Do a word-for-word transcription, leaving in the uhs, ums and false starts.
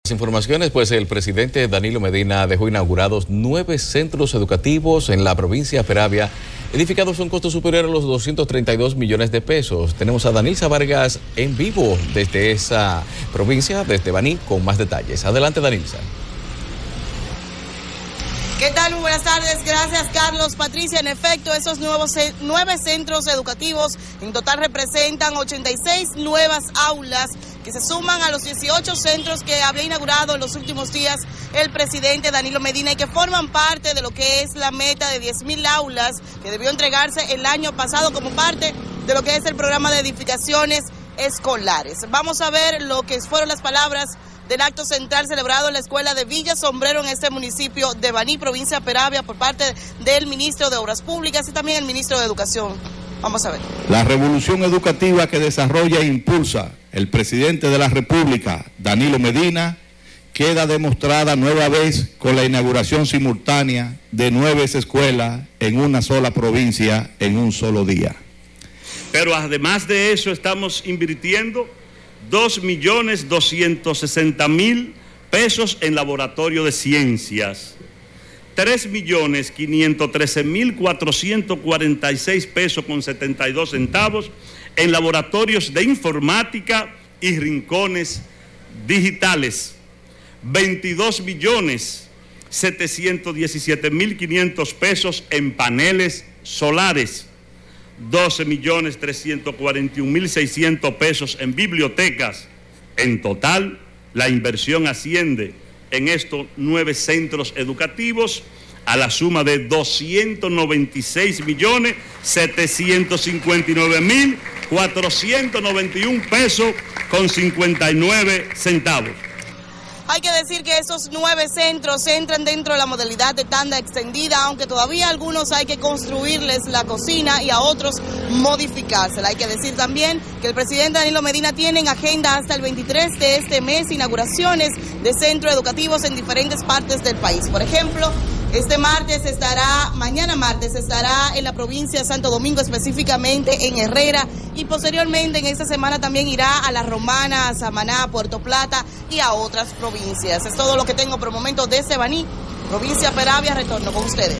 Informaciones, pues el presidente Danilo Medina dejó inaugurados nueve centros educativos en la provincia de Peravia, edificados a un costo superior a los doscientos treinta y dos millones de pesos. Tenemos a Danilza Vargas en vivo desde esa provincia, desde Baní, con más detalles. Adelante, Danilza. ¿Qué tal? Muy buenas tardes. Gracias, Carlos. Patricia, en efecto, esos nuevos nueve centros educativos en total representan ochenta y seis nuevas aulas que se suman a los dieciocho centros que había inaugurado en los últimos días el presidente Danilo Medina y que forman parte de lo que es la meta de diez mil aulas que debió entregarse el año pasado como parte de lo que es el programa de edificaciones escolares. Vamos a ver lo que fueron las palabras del acto central celebrado en la escuela de Villa Sombrero en este municipio de Baní, provincia de Peravia, por parte del ministro de Obras Públicas y también el ministro de Educación. Vamos a ver. La revolución educativa que desarrolla e impulsa el presidente de la República, Danilo Medina, queda demostrada nueva vez con la inauguración simultánea de nueve escuelas en una sola provincia en un solo día. Pero además de eso estamos invirtiendo dos millones doscientos sesenta mil pesos en laboratorio de ciencias, tres millones quinientos trece mil cuatrocientos cuarenta y seis pesos con setenta y dos centavos en laboratorios de informática y rincones digitales, veintidós millones setecientos diecisiete mil quinientos pesos en paneles solares, doce millones trescientos cuarenta y un mil seiscientos pesos en bibliotecas. En total, la inversión asciende en estos nueve centros educativos a la suma de doscientos noventa y seis millones setecientos cincuenta y nueve mil cuatrocientos noventa y un pesos con cincuenta y nueve centavos. Hay que decir que esos nueve centros entran dentro de la modalidad de tanda extendida, aunque todavía a algunos hay que construirles la cocina y a otros modificársela. Hay que decir también que el presidente Danilo Medina tiene en agenda hasta el veintitrés de este mes inauguraciones de centros educativos en diferentes partes del país. Por ejemplo, este martes estará, mañana martes estará en la provincia de Santo Domingo, específicamente en Herrera, y posteriormente en esta semana también irá a La Romana, a Samaná, a Puerto Plata y a otras provincias. Es todo lo que tengo por el momento desde Baní, provincia de Peravia. Retorno con ustedes.